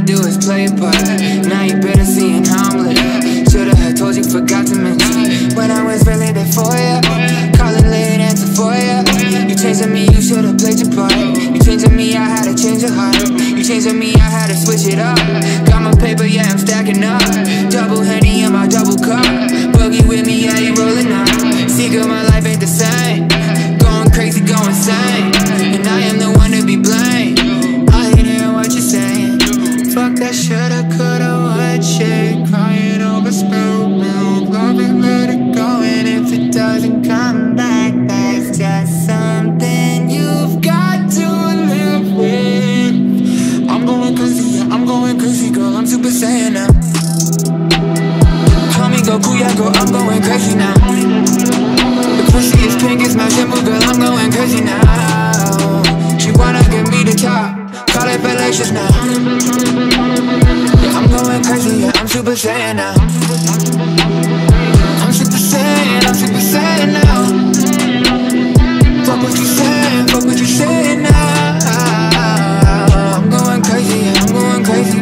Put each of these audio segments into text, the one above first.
do is play a part. Now you better seeing how I'm lit. Should've had told you, forgot to mention when I was really there for ya. Calling late, answer for ya. You changed on me, you should've played your part. You changed on me, I had to change your heart. You changed on me, I had to switch it up. Got my paper, yeah, I'm stacking up. Double Henny in my double cup. Boogie with me, yeah, you rolling up. See, girl, my life ain't the same. Going crazy, going insane. And I am the one to be blamed. I ain't hearing what you're saying. Fuck that shoulda, coulda, what shit. Crying over spilled milk. Love it, let it go. And if it doesn't come back, that's just something you've got to live with. I'm going crazy, yeah, I'm going crazy, girl, I'm Super Saiyan now. Call me Goku, yeah, girl, I'm going crazy now. The pussy is pink, it's my symbol, girl, I'm going crazy now. She wanna give me the top, call it fallacious now. Yeah, I'm going crazy, yeah, I'm Super Saiyan now. I'm Super Saiyan, I'm Super Saiyan now. Fuck what you saying, fuck what you saying now. I'm going crazy, yeah, I'm going crazy.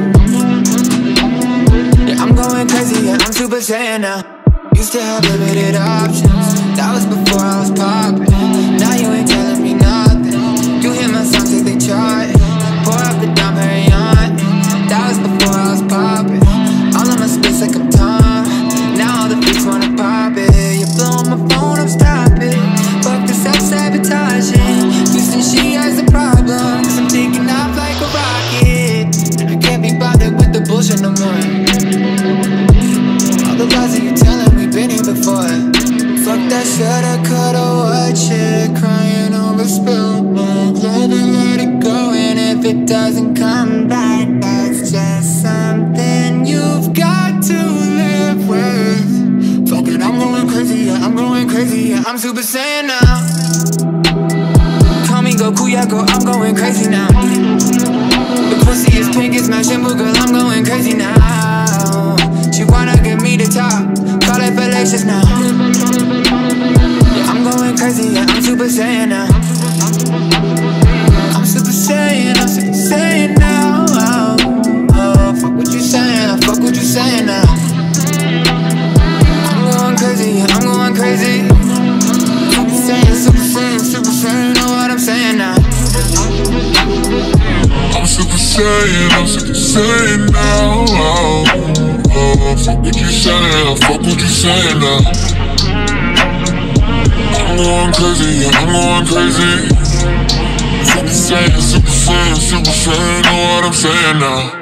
Yeah, I'm going crazy, yeah, I'm Super Saiyan now. Used to have limited options, that was before I was poppin'. Now you ain't telling me nothing. You hear my songs like they chart. Pour up the Dom Perignon. That was before I was poppin'. All on my space like I'm Tom. Now all the freaks wanna pop it. You blowin' my phone up, stop it. Fuck the self-sabotaging. Houston, she has a problem, 'cause I'm taking off like a rocket. And I can't be bothered with the bullshit no more. All the lies that you telling, we've been here before. Fuck that shoulda, coulda, what shit. Crying over spilled milk. Love it, let it go. And if it doesn't come back, that's just something you've got to live with. Fuck it, I'm going crazy, yeah, I'm going crazy, yeah, I'm Super Saiyan now. Call me Goku, yeah, girl, I'm going crazy now. The pussy is pink, it's my symbol, girl, I'm going crazy now. She wanna give me the top, call it fallacious now. Yeah, I'm going crazy, yeah, I'm Super Saiyan now. I'm Super Saiyan, I'm Super Saiyan now. Oh, fuck what you saying, fuck what you saying now. I'm going crazy, yeah, I'm going crazy. Super Saiyan, Super Saiyan, Super Saiyan, know what I'm saying now. I'm Super Saiyan, I'm Super Saiyan now. Oh, fuck what you saying, fuck what you saying now. I'm going crazy, yeah, I'm going crazy. Super Saiyan, Super Saiyan, Super Saiyan, know what I'm saying now.